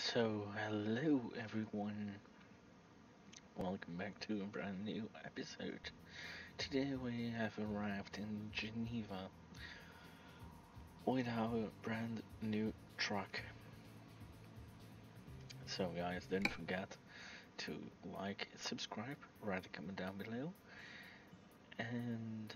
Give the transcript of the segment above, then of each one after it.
So, hello everyone, welcome back to a brand new episode. Today we have arrived in Geneva with our brand new truck. So, guys, don't forget to like, subscribe, write a comment down below, and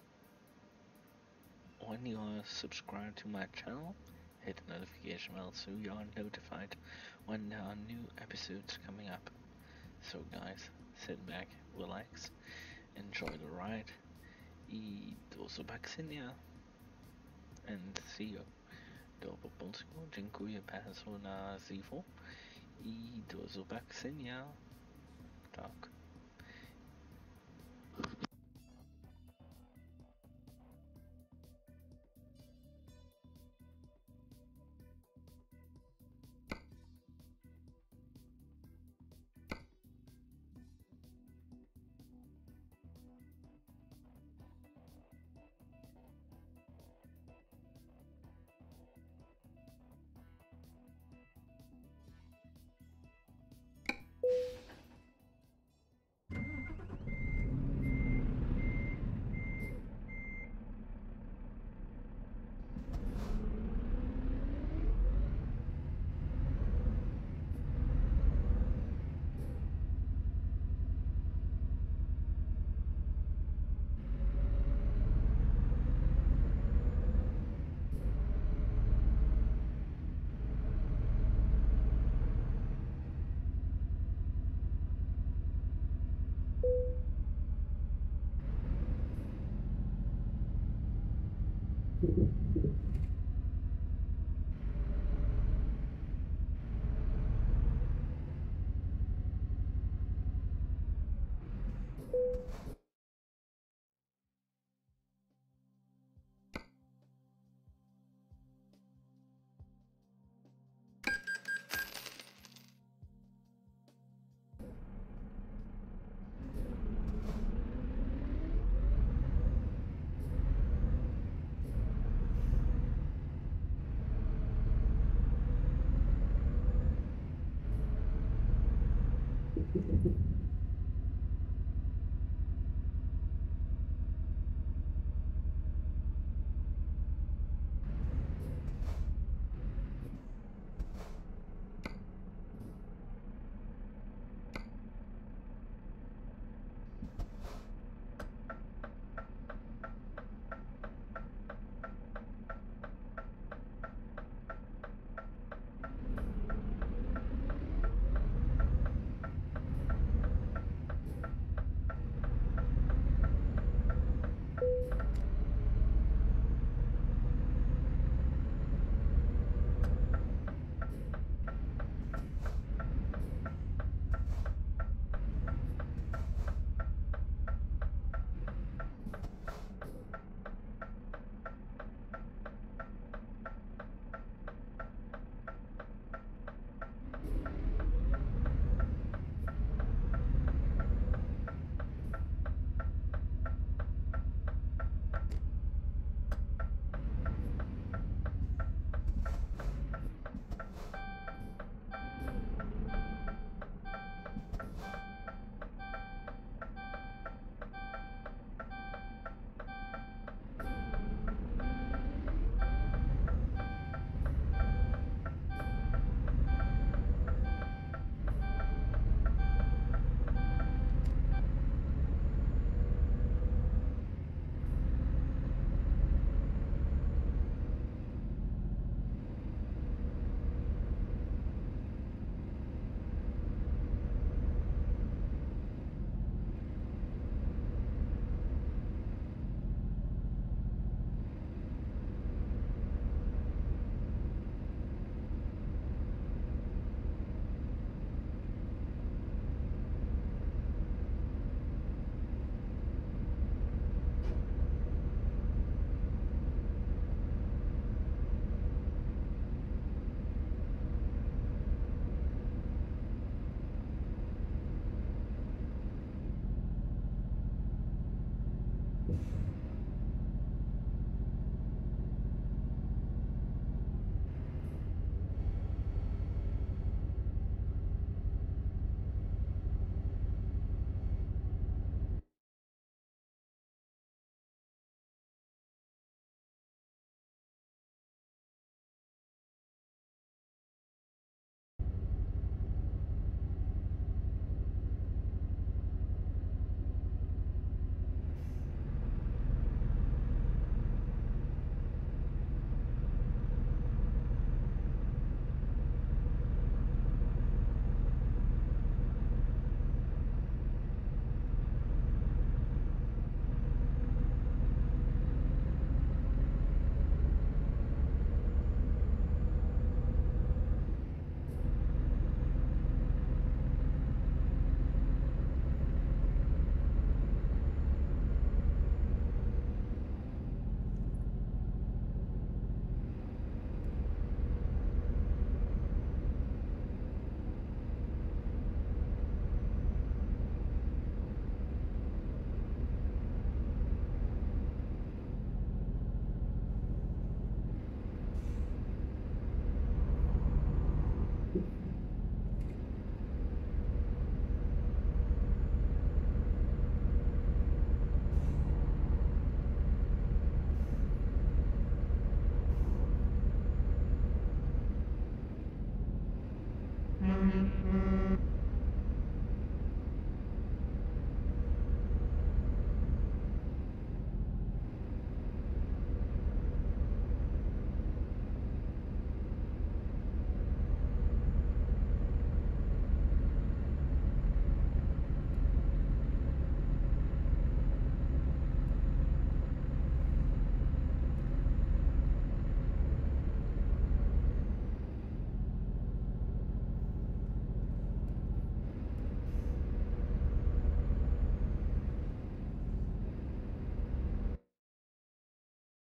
when you are subscribed to my channel, hit the notification bell so you are notified when there are new episodes coming up. So, guys, sit back, relax, enjoy the ride. I do zobaczenia and see you. Do po polsku dziękuję bardzo na ziwo i do zobaczenia. Tak.